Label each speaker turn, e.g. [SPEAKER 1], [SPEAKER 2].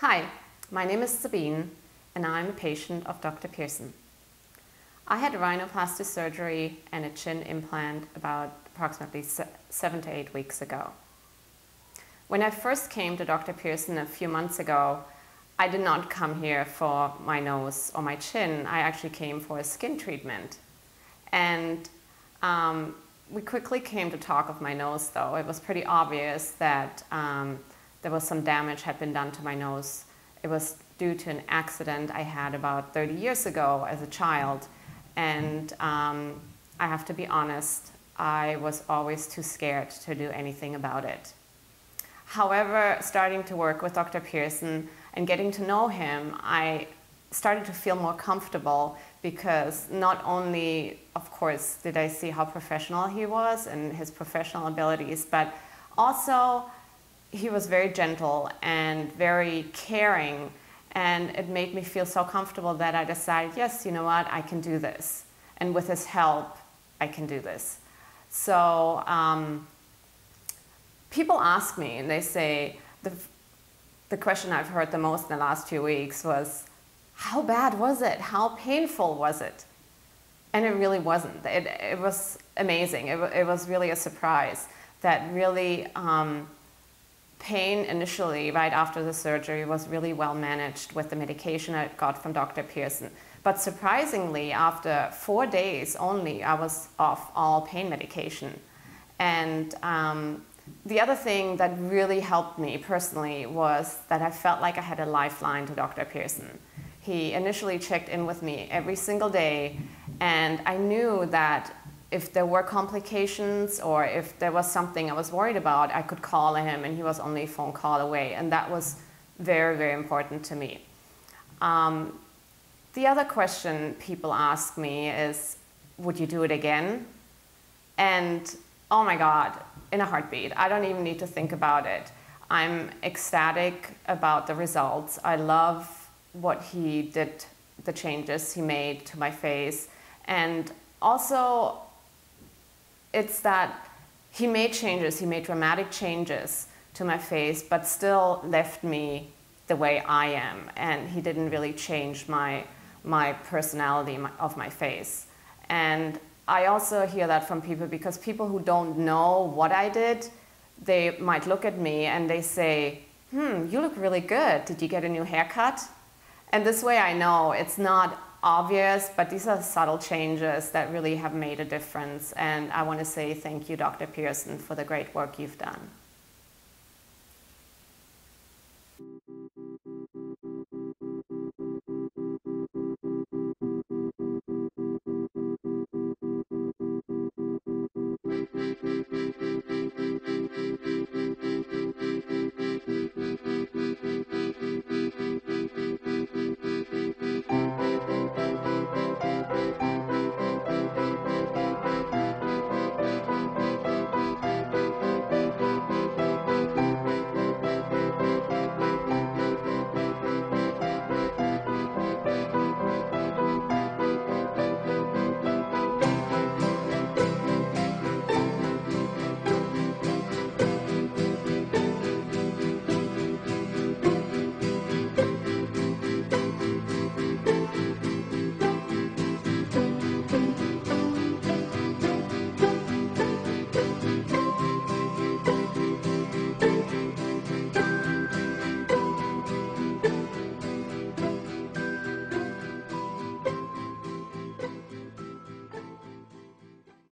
[SPEAKER 1] Hi, my name is Sabine and I'm a patient of Dr. Pearson. I had rhinoplasty surgery and a chin implant about approximately 7 to 8 weeks ago. When I first came to Dr. Pearson a few months ago, I did not come here for my nose or my chin. I actually came for a skin treatment. And we quickly came to talk of my nose though. It was pretty obvious that there was some damage had been done to my nose. It was due to an accident I had about 30 years ago as a child. And I have to be honest, I was always too scared to do anything about it. However, starting to work with Dr. Pearson and getting to know him, I started to feel more comfortable because not only, of course, did I see how professional he was and his professional abilities, but also he was very gentle and very caring, and it made me feel so comfortable that I decided, yes, you know what, I can do this. And with his help, I can do this. So people ask me, and they say, the question I've heard the most in the last few weeks was, how bad was it? How painful was it? And it really wasn't. It was amazing. It was really a surprise that really pain initially, right after the surgery, was really well managed with the medication I got from Dr. Pearson. But surprisingly, after 4 days only, I was off all pain medication. And the other thing that really helped me personally was that I felt like I had a lifeline to Dr. Pearson. He initially checked in with me every single day, and I knew that if there were complications or if there was something I was worried about, I could call him and he was only a phone call away, and that was very, very important to me. The other question people ask me is, would you do it again? And oh my God, in a heartbeat. I don't even need to think about it. I'm ecstatic about the results. I love what he did, the changes he made to my face. And also, it's that he made changes, he made dramatic changes to my face, but still left me the way I am. And he didn't really change my personality of my face. And I also hear that from people, because people who don't know what I did, they might look at me and they say, you look really good. Did you get a new haircut? And this way I know it's not obvious, but these are subtle changes that really have made a difference. And I want to say thank you, Dr. Pearson, for the great work you've done.